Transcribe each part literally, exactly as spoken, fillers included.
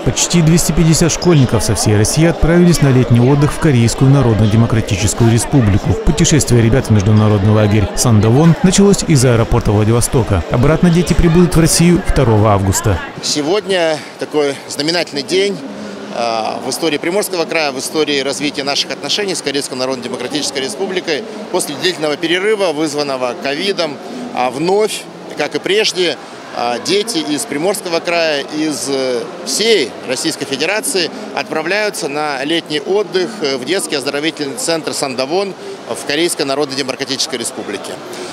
Почти двести пятьдесят школьников со всей России отправились на летний отдых в Корейскую Народно-Демократическую Республику. Путешествие ребят в международный лагерь Сандавон началось из аэропорта Владивостока. Обратно дети прибудут в Россию второго августа. Сегодня такой знаменательный день в истории Приморского края, в истории развития наших отношений с Корейской Народно-Демократической Республикой. После длительного перерыва, вызванного ковидом, вновь, как и прежде, дети из Приморского края, из всей Российской Федерации отправляются на летний отдых в детский оздоровительный центр Сандавон в Корейской Народно-Демократической Республике.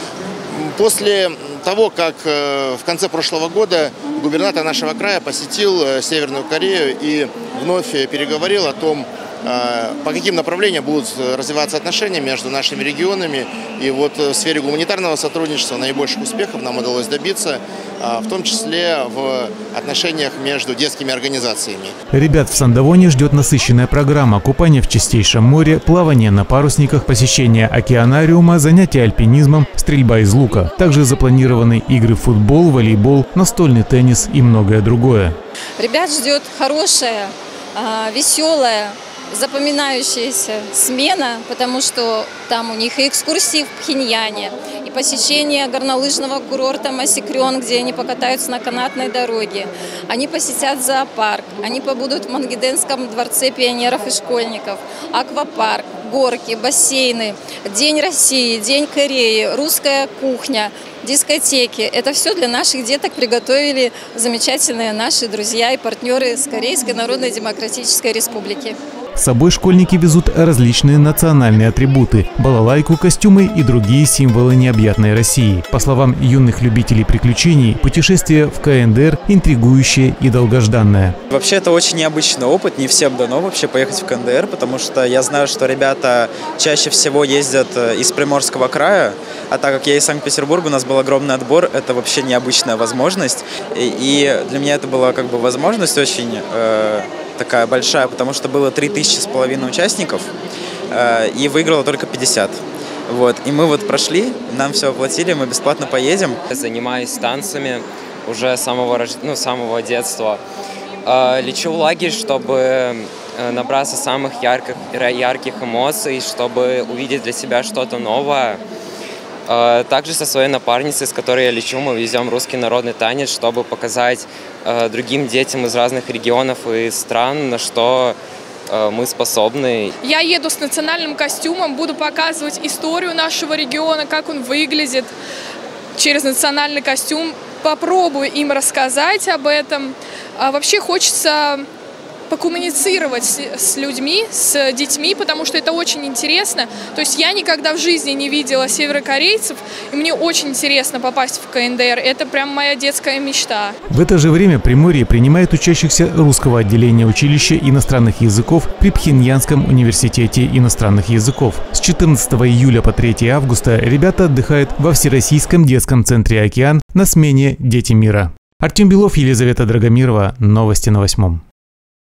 После того, как в конце прошлого года губернатор нашего края посетил Северную Корею и вновь переговорил о том, по каким направлениям будут развиваться отношения между нашими регионами. И вот в сфере гуманитарного сотрудничества наибольших успехов нам удалось добиться, в том числе в отношениях между детскими организациями. Ребят в Сандавоне ждет насыщенная программа: купание в чистейшем море, плавание на парусниках, посещение океанариума, занятия альпинизмом, стрельба из лука. Также запланированы игры в футбол, волейбол, настольный теннис и многое другое. Ребят ждет хорошая, веселая, запоминающаяся смена, потому что там у них и экскурсии в Пхеньяне, и посещение горнолыжного курорта Масикрён, где они покатаются на канатной дороге. Они посетят зоопарк, они побудут в Мангиденском дворце пионеров и школьников, аквапарк, горки, бассейны, День России, День Кореи, русская кухня, дискотеки. Это все для наших деток приготовили замечательные наши друзья и партнеры с Корейской Народно-Демократической Республики. С собой школьники везут различные национальные атрибуты – балалайку, костюмы и другие символы необъятной России. По словам юных любителей приключений, путешествие в КНДР интригующее и долгожданное. Вообще это очень необычный опыт, не всем дано вообще поехать в КНДР, потому что я знаю, что ребята чаще всего ездят из Приморского края, а так как я из Санкт-Петербурга, у нас был огромный отбор, это вообще необычная возможность. И для меня это была как бы возможность очень э, такая большая, потому что было три тысячи с половиной участников, э, и выиграло только пятьдесят. Вот. И мы вот прошли, нам все оплатили, мы бесплатно поедем. Занимаюсь танцами уже с самого, ну, самого детства. Э, лечу в лагерь, чтобы набраться самых ярких, ярких эмоций, чтобы увидеть для себя что-то новое. Также со своей напарницей, с которой я лечу, мы везем русский народный танец, чтобы показать другим детям из разных регионов и стран, на что мы способны. Я еду с национальным костюмом, буду показывать историю нашего региона, как он выглядит через национальный костюм. Попробую им рассказать об этом. А вообще хочется покоммуницировать с людьми, с детьми, потому что это очень интересно. То есть я никогда в жизни не видела северокорейцев, и мне очень интересно попасть в КНДР. Это прям моя детская мечта. В это же время Приморье принимает учащихся русского отделения училища иностранных языков при Пхеньянском университете иностранных языков. С четырнадцатого июля по третьего августа ребята отдыхают во Всероссийском детском центре «Океан» на смене «Дети мира». Артем Белов, Елизавета Драгомирова. Новости на восьмом.